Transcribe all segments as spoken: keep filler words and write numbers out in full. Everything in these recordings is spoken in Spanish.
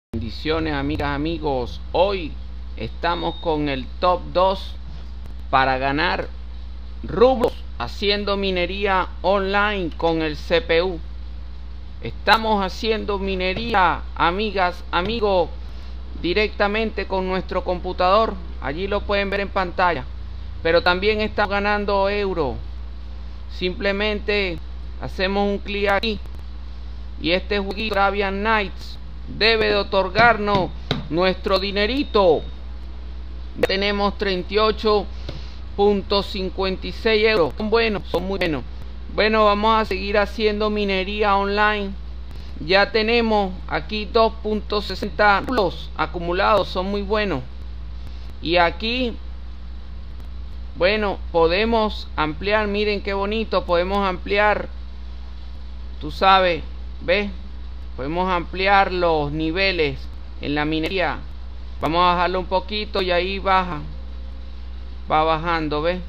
Bendiciones, amigas, amigos. Hoy estamos con el top dos para ganar rublos haciendo minería online con el C P U. Estamos haciendo minería, amigas, amigos, directamente con nuestro computador. Allí lo pueden ver en pantalla. Pero también estamos ganando euros. Simplemente hacemos un clic aquí y este jueguito Arabian Nights debe de otorgarnos nuestro dinerito. Ya tenemos treinta y ocho punto cincuenta y seis euros. Son buenos, son muy buenos. Bueno, vamos a seguir haciendo minería online. Ya tenemos aquí dos punto sesenta rublos acumulados, son muy buenos. Y aquí, bueno, podemos ampliar. Miren qué bonito, podemos ampliar. Tú sabes, ¿ves? Podemos ampliar los niveles en la minería. Vamos a bajarlo un poquito y ahí baja. Va bajando, ¿ves?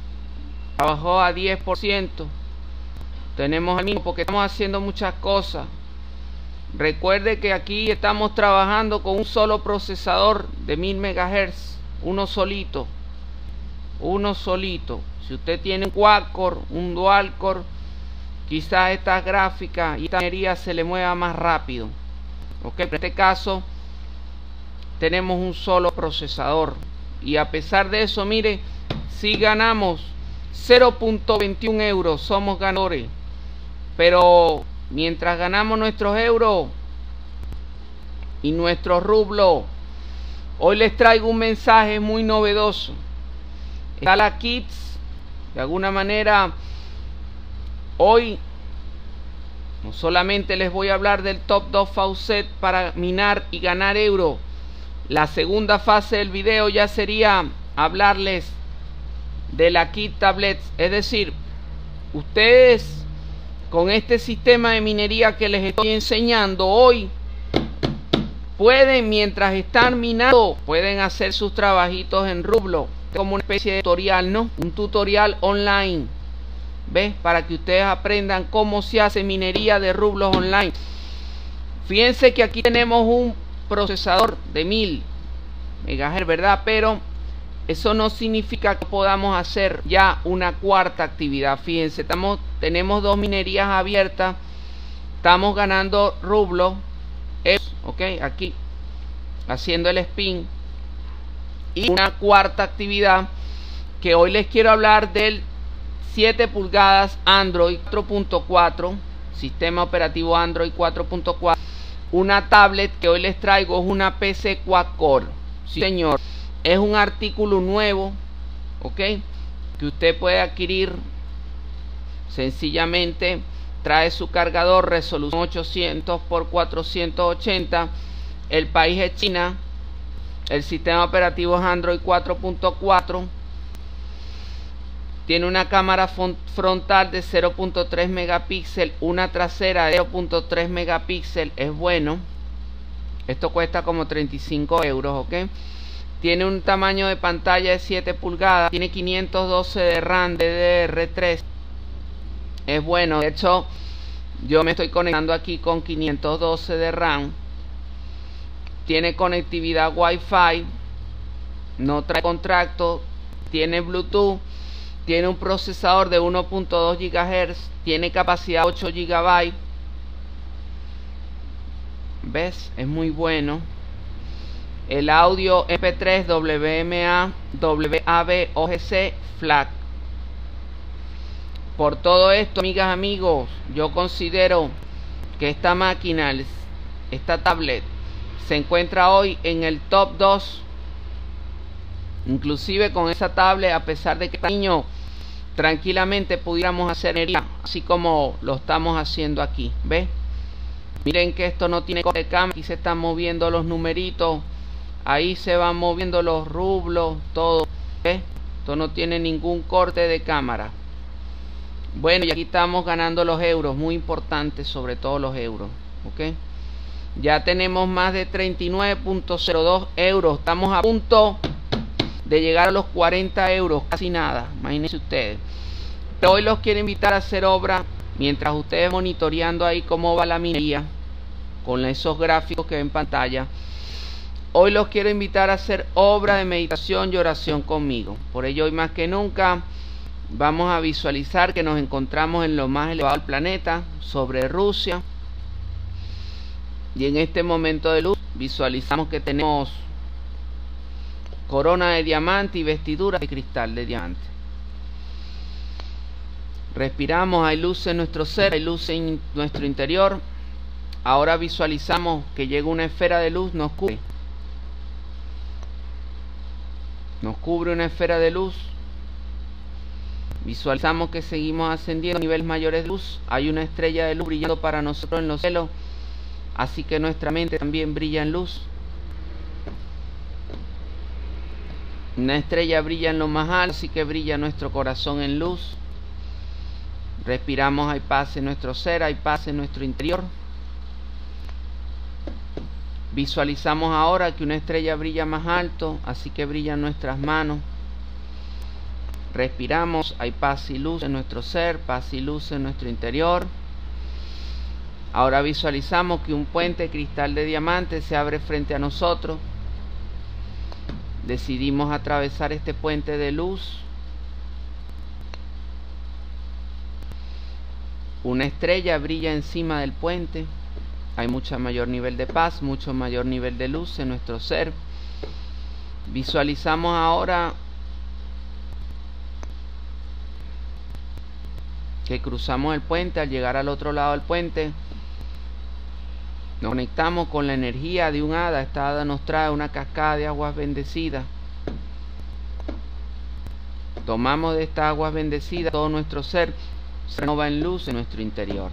Bajó a diez por ciento. Tenemos el mismo porque estamos haciendo muchas cosas. Recuerde que aquí estamos trabajando con un solo procesador de mil megahertz. Uno solito. Uno solito. Si usted tiene un quad core, un dual core, quizás esta gráfica y esta minería se le mueva más rápido. Ok, en este caso tenemos un solo procesador. Y a pesar de eso, mire, si ganamos cero punto veintiuno euros, somos ganadores. Pero mientras ganamos nuestros euros y nuestros rublos, hoy les traigo un mensaje muy novedoso. Está la Kits, de alguna manera. Hoy no solamente les voy a hablar del top dos faucet para minar y ganar euro. La segunda fase del video ya sería hablarles de la Kit Tablets. Es decir, ustedes con este sistema de minería que les estoy enseñando hoy pueden, mientras están minando, pueden hacer sus trabajitos en rublo, como una especie de tutorial, ¿no? Un tutorial online. ¿Ves? Para que ustedes aprendan cómo se hace minería de rublos online. Fíjense que aquí tenemos un procesador de mil megahertz, ¿verdad? Pero eso no significa que podamos hacer ya una cuarta actividad. Fíjense, estamos, tenemos dos minerías abiertas. Estamos ganando rublos. Ok, aquí haciendo el spin. Y una cuarta actividad que hoy les quiero hablar del siete pulgadas Android cuatro punto cuatro, sistema operativo Android cuatro punto cuatro. Una tablet que hoy les traigo es una P C quad core. Sí, señor, es un artículo nuevo, ok, que usted puede adquirir sencillamente. Trae su cargador, resolución ochocientos por cuatrocientos ochenta. El país es China. El sistema operativo es Android cuatro punto cuatro. Tiene una cámara frontal de cero punto tres megapíxeles, una trasera de cero punto tres megapíxeles. Es bueno. Esto cuesta como treinta y cinco euros, ¿ok? Tiene un tamaño de pantalla de siete pulgadas. Tiene quinientos doce de RAM D D R tres. Es bueno. De hecho, yo me estoy conectando aquí con quinientos doce de RAM. Tiene conectividad Wi-Fi. No trae contrato. Tiene Bluetooth. Tiene un procesador de uno punto dos gigahertz. Tiene capacidad ocho gigabytes. ¿Ves? Es muy bueno. El audio M P tres, W M A, W A V, O G C, FLAC. Por todo esto, amigas, amigos, yo considero que esta máquina, esta tablet, se encuentra hoy en el top dos. Inclusive con esa tablet, a pesar de que niño tranquilamente pudiéramos hacer minería, así como lo estamos haciendo aquí. ¿Ves? Miren que esto no tiene corte de cámara. Aquí se están moviendo los numeritos. Ahí se van moviendo los rublos, todo. ¿Ves? Esto no tiene ningún corte de cámara. Bueno, y aquí estamos ganando los euros. Muy importante, sobre todo los euros. ¿Ok? Ya tenemos más de treinta y nueve punto cero dos euros. Estamos a punto de llegar a los cuarenta euros, casi nada, imagínense ustedes. Pero hoy los quiero invitar a hacer obra mientras ustedes monitoreando ahí cómo va la minería, con esos gráficos que ven en pantalla. Hoy los quiero invitar a hacer obra de meditación y oración conmigo. Por ello, hoy más que nunca vamos a visualizar que nos encontramos en lo más elevado del planeta, sobre Rusia. Y en este momento de luz visualizamos que tenemos corona de diamante y vestiduras de cristal de diamante. Respiramos, hay luz en nuestro ser, hay luz en nuestro interior. Ahora visualizamos que llega una esfera de luz, nos cubre. Nos cubre una esfera de luz. Visualizamos que seguimos ascendiendo a niveles mayores de luz. Hay una estrella de luz brillando para nosotros en los cielos. Así que nuestra mente también brilla en luz. Una estrella brilla en lo más alto, así que brilla nuestro corazón en luz. Respiramos, hay paz en nuestro ser, hay paz en nuestro interior. Visualizamos ahora que una estrella brilla más alto, así que brillan nuestras manos. Respiramos, hay paz y luz en nuestro ser, paz y luz en nuestro interior. Ahora visualizamos que un puente de cristal de diamante se abre frente a nosotros. Decidimos atravesar este puente de luz. Una estrella brilla encima del puente. Hay mucho mayor nivel de paz, mucho mayor nivel de luz en nuestro ser. Visualizamos ahora que cruzamos el puente. Al llegar al otro lado del puente, nos conectamos con la energía de un hada. Esta hada nos trae una cascada de aguas bendecidas. Tomamos de estas aguas bendecidas, todo nuestro ser se renova en luz en nuestro interior.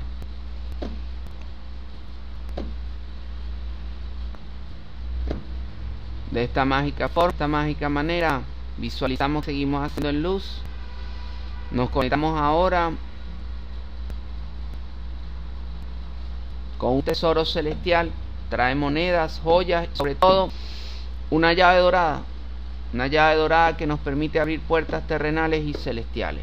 De esta mágica forma, de esta mágica manera, visualizamos, seguimos haciendo en luz. Nos conectamos ahora con un tesoro celestial. Trae monedas, joyas, sobre todo una llave dorada. Una llave dorada que nos permite abrir puertas terrenales y celestiales.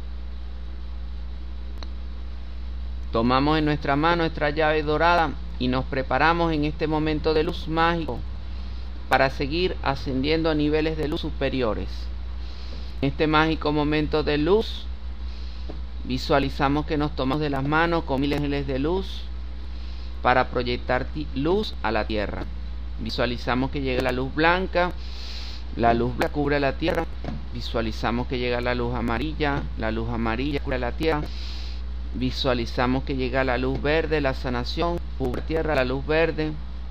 Tomamos en nuestra mano nuestra llave dorada y nos preparamos en este momento de luz mágico para seguir ascendiendo a niveles de luz superiores. En este mágico momento de luz, visualizamos que nos tomamos de las manos con miles de ángeles de luz para proyectar luz a la tierra. Visualizamos que llega la luz blanca, la luz blanca cubre la tierra. Visualizamos que llega la luz amarilla, la luz amarilla cubre la tierra. Visualizamos que llega la luz verde, la sanación cubre la tierra, la luz verde.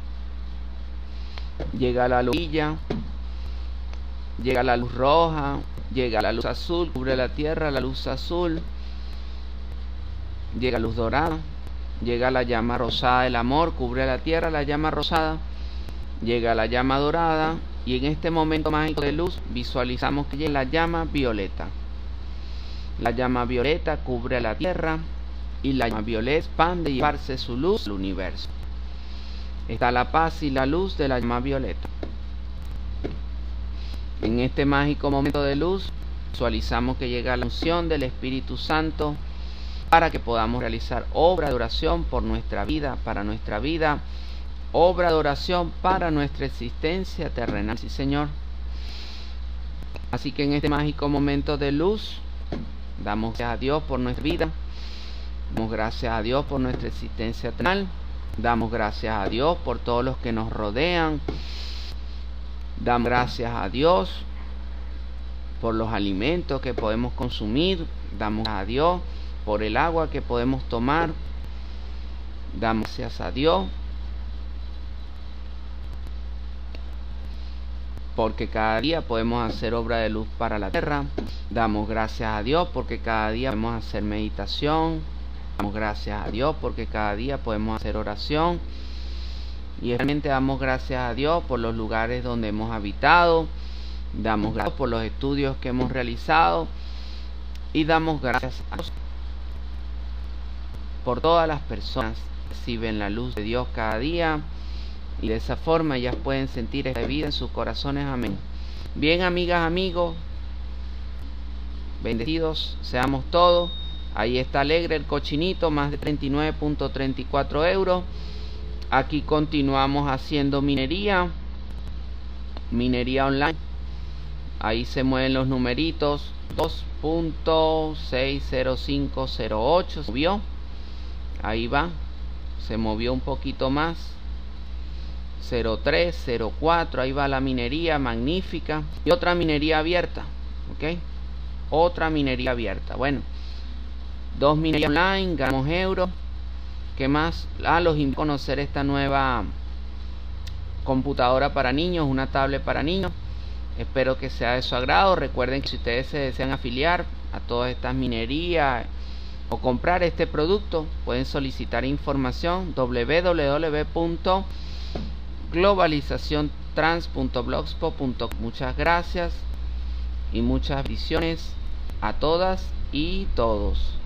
Llega la luz amarilla, llega la luz roja, llega la luz azul, cubre la tierra, la luz azul. Llega la luz dorada, llega la llama rosada del amor, cubre la tierra, la llama rosada. Llega la llama dorada y en este momento mágico de luz visualizamos que llega la llama violeta. La llama violeta cubre la tierra y la llama violeta expande y esparce su luz al universo. Está la paz y la luz de la llama violeta. En este mágico momento de luz visualizamos que llega la unción del Espíritu Santo para que podamos realizar obra de oración por nuestra vida, para nuestra vida, obra de oración para nuestra existencia terrenal. Sí, Señor. Así que en este mágico momento de luz damos gracias a Dios por nuestra vida, damos gracias a Dios por nuestra existencia terrenal, damos gracias a Dios por todos los que nos rodean, damos gracias a Dios por los alimentos que podemos consumir, damos gracias a Dios por el agua que podemos tomar, damos gracias a Dios porque cada día podemos hacer obra de luz para la tierra. Damos gracias a Dios porque cada día podemos hacer meditación. Damos gracias a Dios porque cada día podemos hacer oración. Y realmente damos gracias a Dios por los lugares donde hemos habitado. Damos gracias por los estudios que hemos realizado. Y damos gracias a Dios por todas las personas que reciben la luz de Dios cada día. Y de esa forma ellas pueden sentir esta vida en sus corazones. Amén. Bien, amigas, amigos, bendecidos seamos todos. Ahí está Alegre el cochinito, más de treinta y nueve punto treinta y cuatro euros. Aquí continuamos haciendo minería. Minería online. Ahí se mueven los numeritos. dos punto seis cero cinco cero ocho. Se movió. Ahí va. Se movió un poquito más. cero tres, cero cuatro. Ahí va la minería. Magnífica. Y otra minería abierta. Ok. Otra minería abierta. Bueno. Dos minerías online. Ganamos euros. ¿Qué más? Ah, los invito a conocer esta nueva computadora para niños, una tablet para niños. Espero que sea de su agrado. Recuerden que si ustedes se desean afiliar a todas estas minerías o comprar este producto, pueden solicitar información w w w punto globalización trans punto blogspot punto com. Muchas gracias y muchas visiones a todas y todos.